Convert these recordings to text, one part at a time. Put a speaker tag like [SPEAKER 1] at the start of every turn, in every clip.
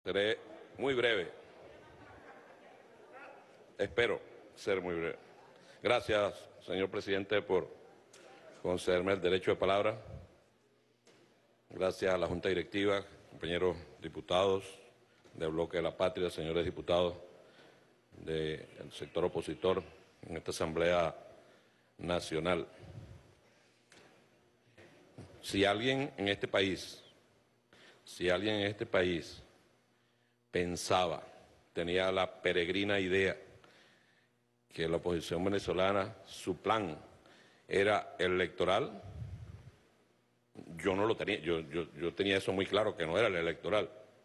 [SPEAKER 1] Seré muy breve. Espero ser muy breve. Gracias, señor presidente, por concederme el derecho de palabra. Gracias a la Junta Directiva, compañeros diputados del Bloque de la Patria, señores diputados del sector opositor en esta Asamblea Nacional. Si alguien en este país pensaba, tenía la peregrina idea que la oposición venezolana, su plan era electoral, yo no lo tenía, yo tenía eso muy claro, que no era el electoral.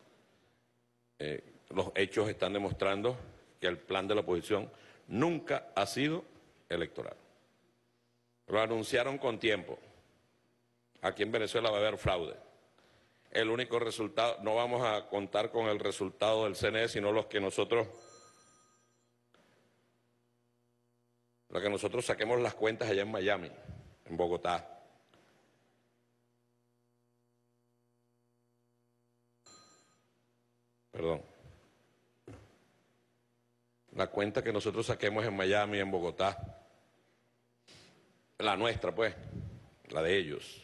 [SPEAKER 1] Los hechos están demostrando que el plan de la oposición nunca ha sido electoral. Lo anunciaron con tiempo. Aquí en Venezuela va a haber fraude. El único resultado, no vamos a contar con el resultado del CNE, sino lo que nosotros saquemos las cuentas allá en Miami, en Bogotá. Perdón. La cuenta que nosotros saquemos en Miami, en Bogotá, la nuestra pues, la de ellos,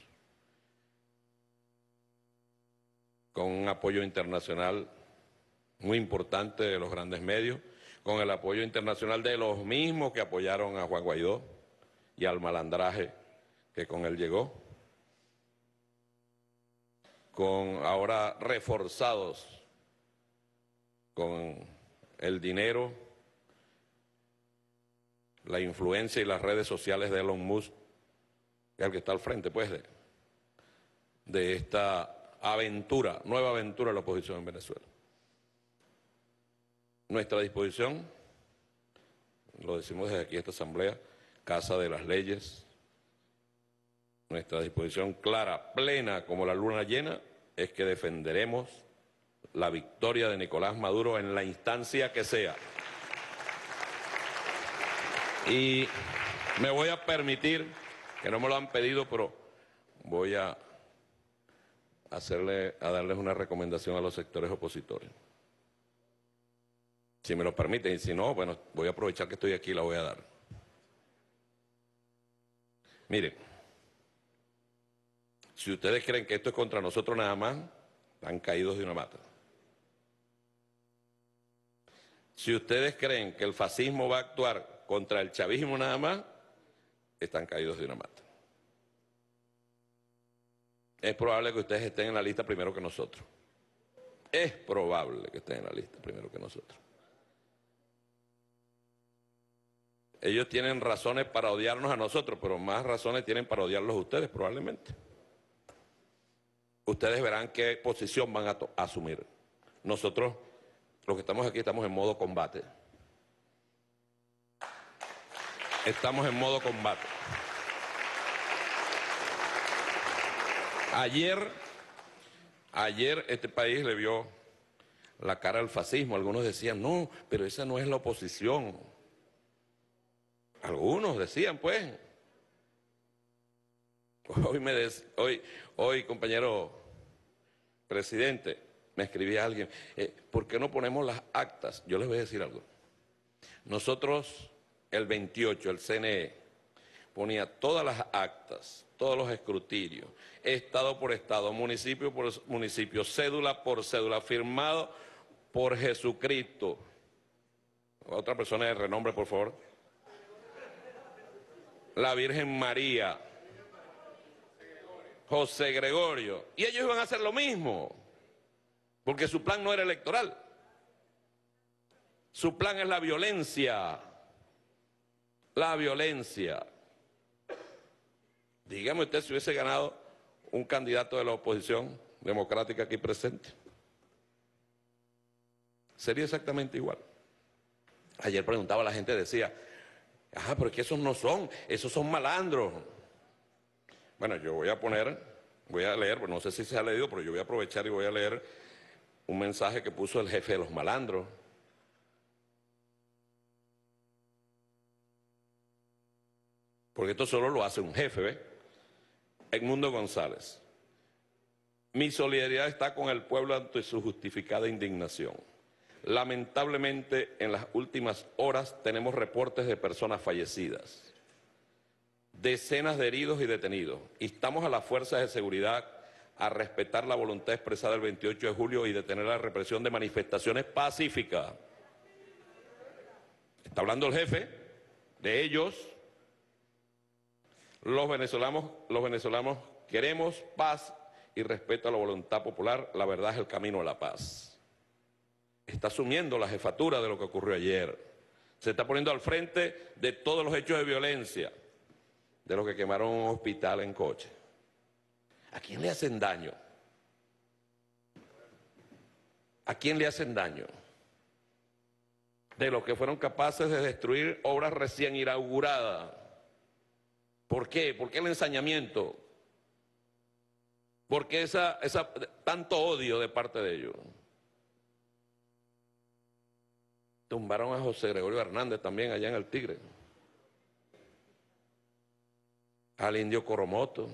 [SPEAKER 1] con un apoyo internacional muy importante de los grandes medios, con el apoyo internacional de los mismos que apoyaron a Juan Guaidó y al malandraje que con él llegó, con ahora reforzados con el dinero, la influencia y las redes sociales de Elon Musk, que es el que está al frente pues de esta aventura, nueva aventura de la oposición en Venezuela. Nuestra disposición, lo decimos desde aquí esta Asamblea, Casa de las Leyes, nuestra disposición clara, plena como la luna llena, es que defenderemos la victoria de Nicolás Maduro en la instancia que sea. Y me voy a permitir, que no me lo han pedido, pero voy a darles una recomendación a los sectores opositores. Si me lo permiten, y si no, bueno, voy a aprovechar que estoy aquí y la voy a dar. Miren, si ustedes creen que esto es contra nosotros nada más, están caídos de una mata. Si ustedes creen que el fascismo va a actuar contra el chavismo nada más, están caídos de una mata. Es probable que ustedes estén en la lista primero que nosotros. Es probable que estén en la lista primero que nosotros. Ellos tienen razones para odiarnos a nosotros, pero más razones tienen para odiarlos a ustedes, probablemente. Ustedes verán qué posición van a asumir. Nosotros, los que estamos aquí, estamos en modo combate. Estamos en modo combate. Ayer este país le vio la cara al fascismo. Algunos decían, no, pero esa no es la oposición. Algunos decían, pues. Hoy, compañero presidente, me escribía alguien, ¿por qué no ponemos las actas? Yo les voy a decir algo. Nosotros, el 28, el CNE, ponía todas las actas, todos los escrutinios, estado por estado, municipio por municipio, cédula por cédula, firmado por Jesucristo. Otra persona de renombre, por favor. La Virgen María, José Gregorio, y ellos iban a hacer lo mismo, porque su plan no era electoral. Su plan es la violencia. La violencia. Dígame usted si hubiese ganado un candidato de la oposición democrática aquí presente. Sería exactamente igual. Ayer preguntaba a la gente, decía, pero es que esos no son, esos son malandros. Bueno, yo voy a leer, pues no sé si se ha leído, pero yo voy a aprovechar y voy a leer un mensaje que puso el jefe de los malandros. Porque esto solo lo hace un jefe, ¿ves? Edmundo González. Mi solidaridad está con el pueblo ante su justificada indignación. Lamentablemente, en las últimas horas tenemos reportes de personas fallecidas, decenas de heridos y detenidos. Instamos a las fuerzas de seguridad a respetar la voluntad expresada el 28 de julio y detener la represión de manifestaciones pacíficas. Está hablando el jefe de ellos. Los venezolanos queremos paz y respeto a la voluntad popular. La verdad es el camino a la paz. Está asumiendo la jefatura de lo que ocurrió ayer. Se está poniendo al frente de todos los hechos de violencia, de los que quemaron un hospital en coche. ¿A quién le hacen daño? ¿A quién le hacen daño? De los que fueron capaces de destruir obras recién inauguradas. ¿Por qué? ¿Por qué el ensañamiento? ¿Por qué tanto odio de parte de ellos? Tumbaron a José Gregorio Hernández también allá en el Tigre. Al indio Coromoto.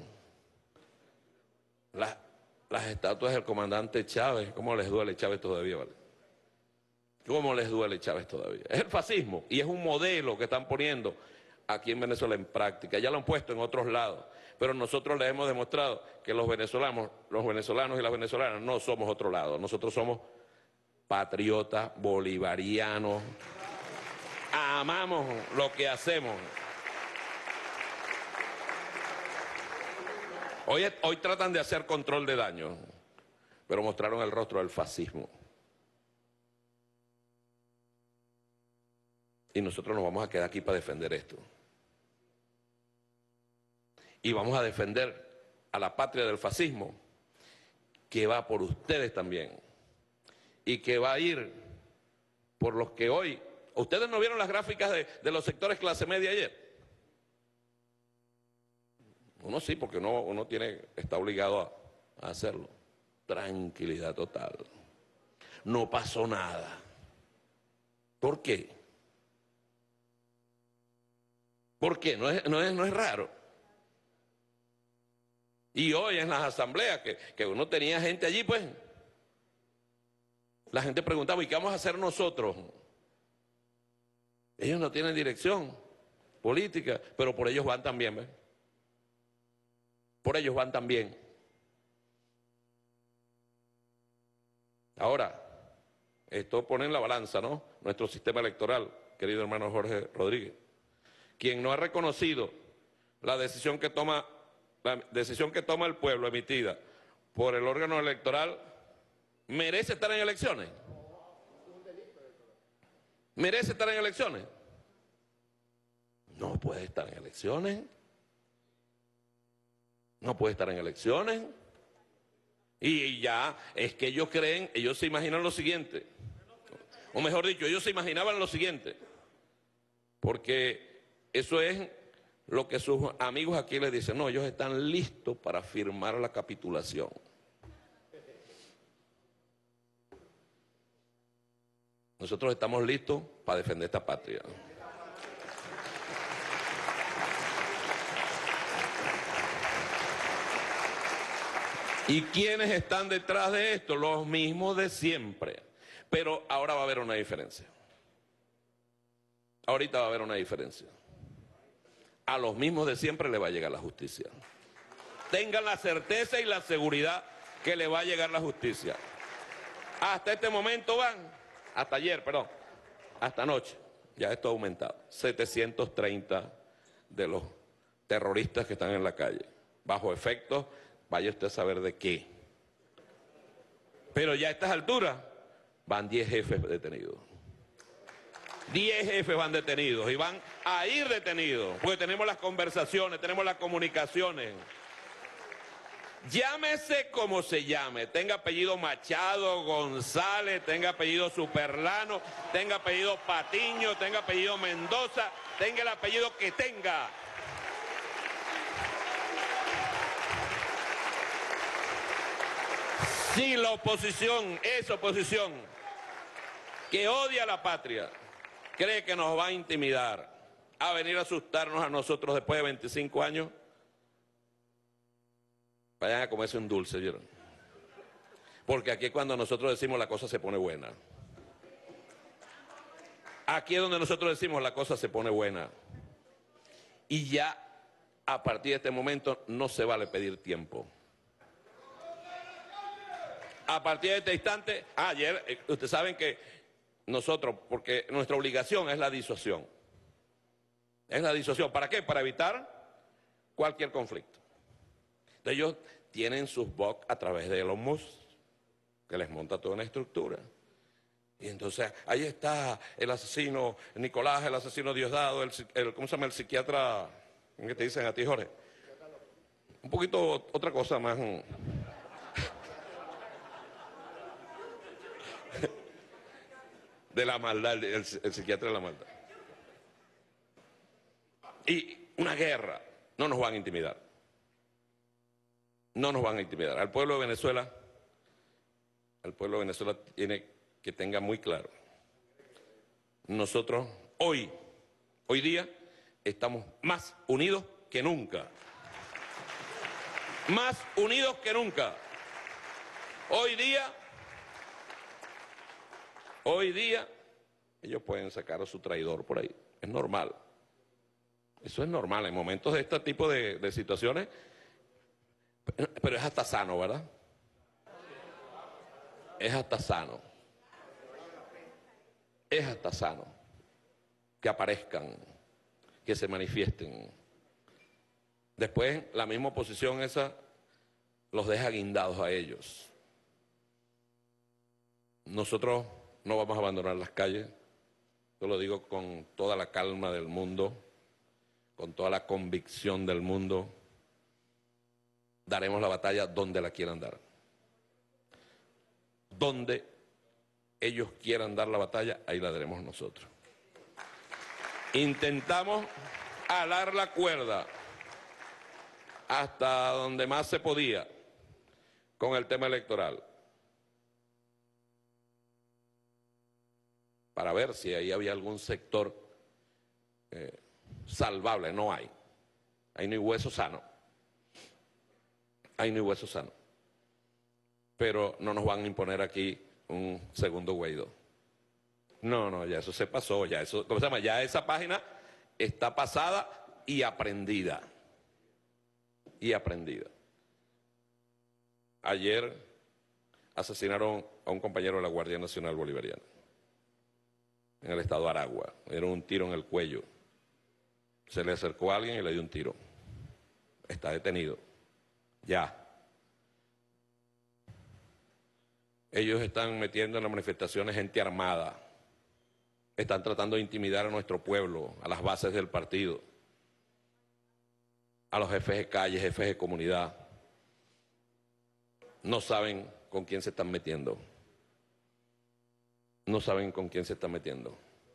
[SPEAKER 1] Las estatuas del comandante Chávez. ¿Cómo les duele Chávez todavía, vale? ¿Cómo les duele Chávez todavía? Es el fascismo y es un modelo que están poniendo aquí en Venezuela en práctica. Ya lo han puesto en otros lados, pero nosotros les hemos demostrado que los venezolanos y las venezolanas no somos otro lado. Nosotros somos patriotas, bolivarianos, amamos lo que hacemos. Hoy tratan de hacer control de daño, pero mostraron el rostro del fascismo. Y nosotros nos vamos a quedar aquí para defender esto. Y vamos a defender a la patria del fascismo, que va por ustedes también. Y que va a ir por los que hoy... ¿Ustedes no vieron las gráficas de los sectores clase media ayer? Uno sí, porque uno está obligado a hacerlo. Tranquilidad total. No pasó nada. ¿Por qué? ¿Por qué? No es raro. Y hoy en las asambleas, que uno tenía gente allí, pues, la gente preguntaba, ¿y qué vamos a hacer nosotros? Ellos no tienen dirección política, pero por ellos van también, ¿ves? Por ellos van también. Ahora, esto pone en la balanza, ¿no? Nuestro sistema electoral, querido hermano Jorge Rodríguez. Quien no ha reconocido la decisión que toma el pueblo emitida por el órgano electoral, ¿merece estar en elecciones? ¿Merece estar en elecciones? No puede estar en elecciones. No puede estar en elecciones. Y ya, es que ellos se imaginan lo siguiente. O mejor dicho, ellos se imaginaban lo siguiente. Porque eso es lo que sus amigos aquí les dicen. No, ellos están listos para firmar la capitulación. Nosotros estamos listos para defender esta patria. ¿Y quiénes están detrás de esto? Los mismos de siempre. Pero ahora va a haber una diferencia. Ahorita va a haber una diferencia. A los mismos de siempre le va a llegar la justicia. Tengan la certeza y la seguridad que le va a llegar la justicia. Hasta este momento hasta ayer, hasta anoche, ya esto ha aumentado. 730 de los terroristas que están en la calle, bajo efectos, vaya usted a saber de qué. Pero ya a estas alturas van 10 jefes detenidos. 10 jefes van detenidos y van a ir detenidos, porque tenemos las conversaciones, tenemos las comunicaciones. Llámese como se llame, tenga apellido Machado, González, tenga apellido Superlano, tenga apellido Patiño, tenga apellido Mendoza, tenga el apellido que tenga. Si la oposición, esa oposición que odia a la patria, cree que nos va a intimidar, a venir a asustarnos a nosotros después de 25 años, vayan a comerse un dulce, ¿vieron? Porque aquí cuando nosotros decimos la cosa se pone buena. Aquí es donde nosotros decimos la cosa se pone buena. Y ya a partir de este momento no se vale pedir tiempo. A partir de este instante, ayer, ustedes saben que nosotros, porque nuestra obligación es la disuasión. Es la disuasión. ¿Para qué? Para evitar cualquier conflicto. Entonces ellos tienen sus bots a través de Elon Musk, que les monta toda una estructura. Y entonces ahí está el asesino Nicolás, el asesino Diosdado, ¿cómo se llama? El psiquiatra, ¿qué te dicen a ti, Jorge? Un poquito otra cosa más. De la maldad, el psiquiatra de la maldad. Y una guerra, no nos van a intimidar. No nos van a intimidar. Al pueblo de Venezuela tiene que tenga muy claro. Nosotros hoy día, estamos más unidos que nunca. Más unidos que nunca. Hoy día, ellos pueden sacar a su traidor por ahí. Es normal. Eso es normal en momentos de este tipo de situaciones. Pero es hasta sano, ¿verdad? Es hasta sano. Es hasta sano. Que aparezcan, que se manifiesten. Después, la misma oposición esa los deja guindados a ellos. Nosotros no vamos a abandonar las calles, yo lo digo con toda la calma del mundo, con toda la convicción del mundo. Daremos la batalla donde la quieran dar. Donde ellos quieran dar la batalla, ahí la daremos nosotros. Intentamos alar la cuerda hasta donde más se podía con el tema electoral, para ver si ahí había algún sector salvable. No hay. Ahí no hay hueso sano. Ahí no hay hueso sano. Pero no nos van a imponer aquí un segundo Guaidó. No, ya eso se pasó, ya eso, ¿cómo se llama? Ya esa página está pasada y aprendida. Y aprendida. Ayer asesinaron a un compañero de la Guardia Nacional Bolivariana en el estado de Aragua. Le dieron un tiro en el cuello. Se le acercó a alguien y le dio un tiro. Está detenido. Ya. Ellos están metiendo en las manifestaciones gente armada. Están tratando de intimidar a nuestro pueblo, a las bases del partido, a los jefes de calle, jefes de comunidad. No saben con quién se están metiendo. No saben con quién se están metiendo.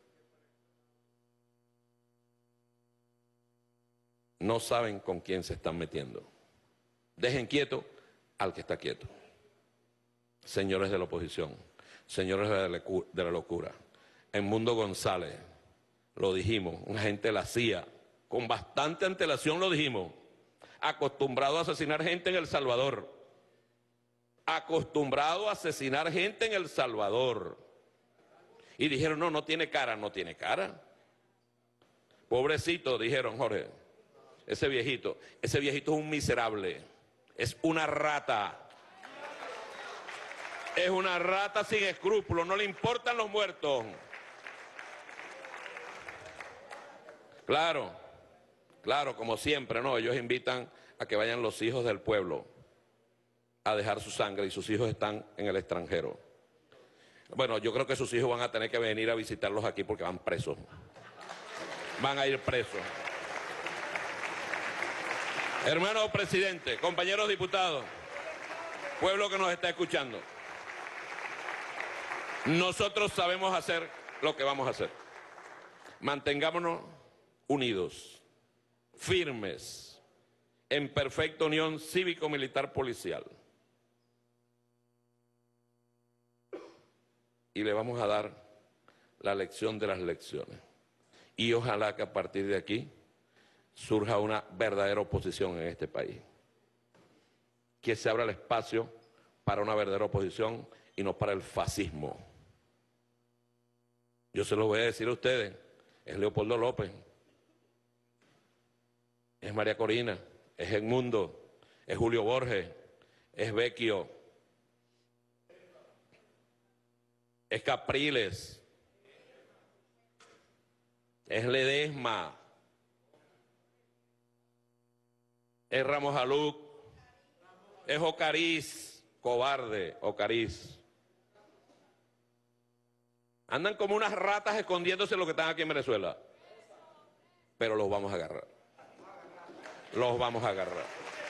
[SPEAKER 1] No saben con quién se están metiendo. Dejen quieto al que está quieto. Señores de la oposición, señores de la locura. En Mundo González lo dijimos, un agente de la CIA, con bastante antelación lo dijimos, acostumbrado a asesinar gente en El Salvador. Acostumbrado a asesinar gente en El Salvador. Y dijeron, no tiene cara, no tiene cara. Pobrecito, dijeron, Jorge, ese viejito es un miserable, es una rata. Es una rata sin escrúpulos, no le importan los muertos. Claro, como siempre, ¿no? Ellos invitan a que vayan los hijos del pueblo a dejar su sangre y sus hijos están en el extranjero. Bueno, yo creo que sus hijos van a tener que venir a visitarlos aquí porque van presos. Van a ir presos. Hermano presidente, compañeros diputados, pueblo que nos está escuchando, nosotros sabemos hacer lo que vamos a hacer. Mantengámonos unidos, firmes, en perfecta unión cívico-militar policial. Y le vamos a dar la lección de las lecciones. Y ojalá que a partir de aquí surja una verdadera oposición en este país. Que se abra el espacio para una verdadera oposición y no para el fascismo. Yo se lo voy a decir a ustedes, es Leopoldo López, es María Corina, es Edmundo, es Julio Borges, es Vecchio, es Capriles, es Ledesma, es Ramos Aluc, es Ocariz, cobarde, Ocariz. Andan como unas ratas escondiéndose lo que están aquí en Venezuela. Pero los vamos a agarrar. Los vamos a agarrar.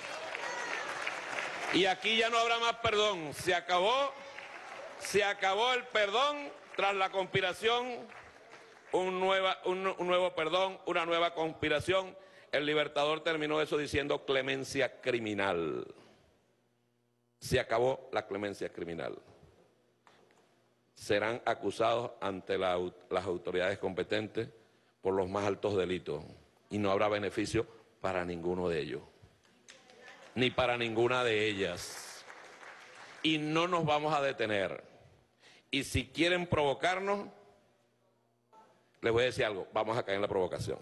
[SPEAKER 1] Y aquí ya no habrá más perdón. Se acabó el perdón tras la conspiración. Un nuevo perdón, una nueva conspiración. El Libertador terminó eso diciendo clemencia criminal. Se acabó la clemencia criminal. Serán acusados ante las autoridades competentes por los más altos delitos y no habrá beneficio para ninguno de ellos, ni para ninguna de ellas. Y no nos vamos a detener. Y si quieren provocarnos, les voy a decir algo, vamos a caer en la provocación.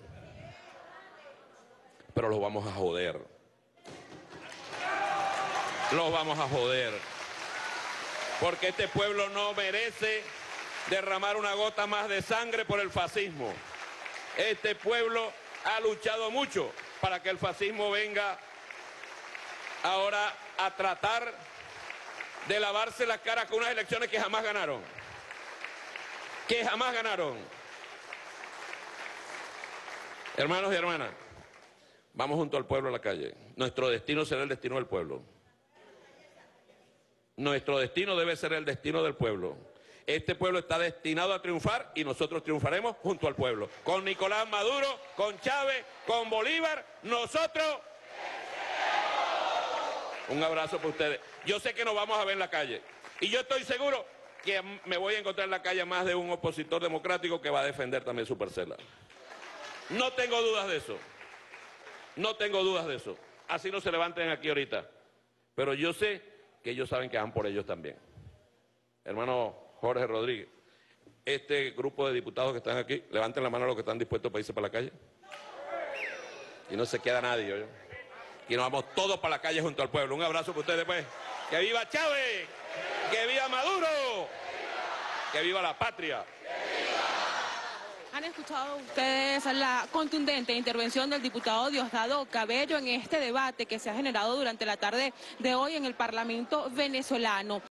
[SPEAKER 1] Pero los vamos a joder. Los vamos a joder. Porque este pueblo no merece derramar una gota más de sangre por el fascismo. Este pueblo ha luchado mucho para que el fascismo venga ahora a tratar de lavarse la cara con unas elecciones que jamás ganaron. Que jamás ganaron. Hermanos y hermanas, vamos junto al pueblo a la calle. Nuestro destino será el destino del pueblo. Nuestro destino debe ser el destino del pueblo. Este pueblo está destinado a triunfar y nosotros triunfaremos junto al pueblo. Con Nicolás Maduro, con Chávez, con Bolívar, nosotros... Un abrazo para ustedes. Yo sé que nos vamos a ver en la calle. Y yo estoy seguro que me voy a encontrar en la calle más de un opositor democrático que va a defender también su parcela. No tengo dudas de eso. No tengo dudas de eso. Así no se levanten aquí ahorita. Pero yo sé que ellos saben que van por ellos también. Hermano Jorge Rodríguez, este grupo de diputados que están aquí, levanten la mano a los que están dispuestos para irse para la calle. Y no se queda nadie, ¿oye? Y nos vamos todos para la calle junto al pueblo. Un abrazo para ustedes, pues. ¡Que viva Chávez! ¡Que viva Maduro! ¡Que viva la patria!
[SPEAKER 2] ¿Han escuchado ustedes la contundente intervención del diputado Diosdado Cabello en este debate que se ha generado durante la tarde de hoy en el Parlamento venezolano?